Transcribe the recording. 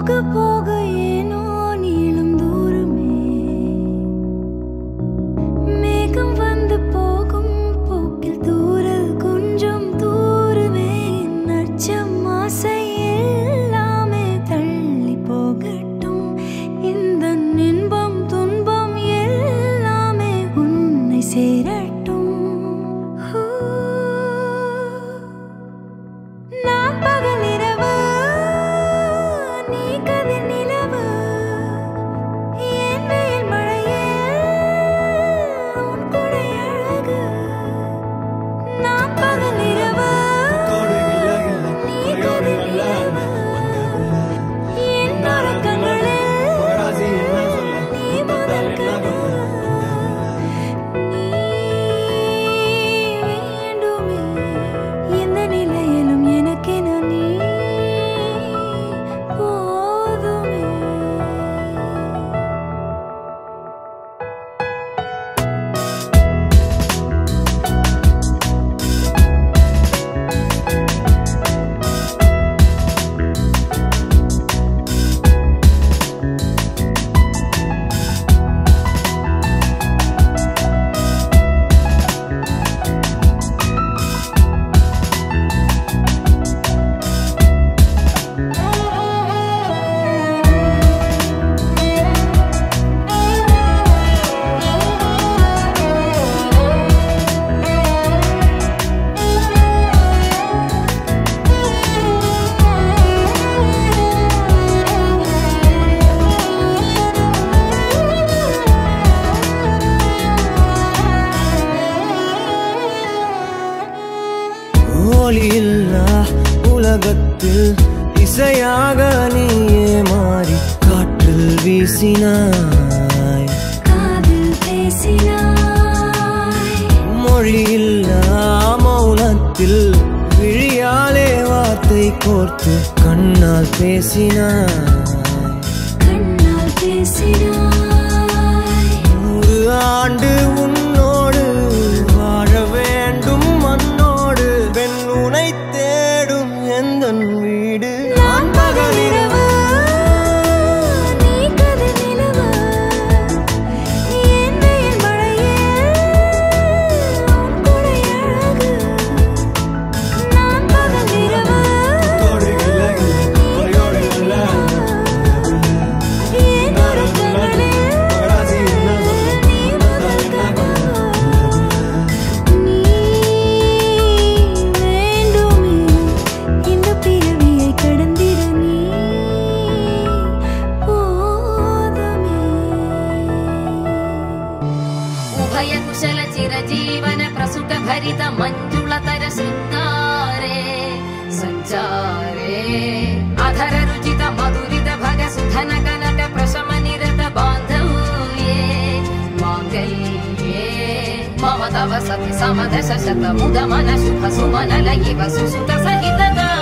உலகத்தில் இசையாக நீயே மாறி காற்றில் வீசினாய், காதில் பேசினாய், மொழியில்லா மௌனத்தில் விழியாலே வார்த்தை கோர்த்து கண்ணால் பேசினாய், கண்ணால் பேசினாய். 100 ஆண்டு உன்னோடு வாழ வேண்டும் மண்ணோடு, பெண் உனை தேடும் எந்தன் வீடு. நான் பகலிரவு நீ கதிர் நிலவு, என் வெயில் மழையே உன் கொடை அழகு. நான் பகலிரவு என் உறக்கங்களில் நீ முதல் கனவு. நீ வேண்டுமே இந்த பிறவியை கடந்திட, நீ போதுமே. उभय कुशल चिरजीवन प्रसुत भरित मंजुलतर शृंगारे संचारे, अधर रुचित मधुरित भग सुधन कनक प्रशम निरत बांधव्ये मांगल्ये मम तव सति समदश शत मुद मन शुभ सुमन लयिव सुसुत सहित